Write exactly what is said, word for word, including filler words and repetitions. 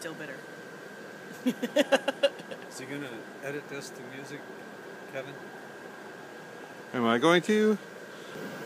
still bitter. Is he going to edit this to music, Kevin? Am I going to?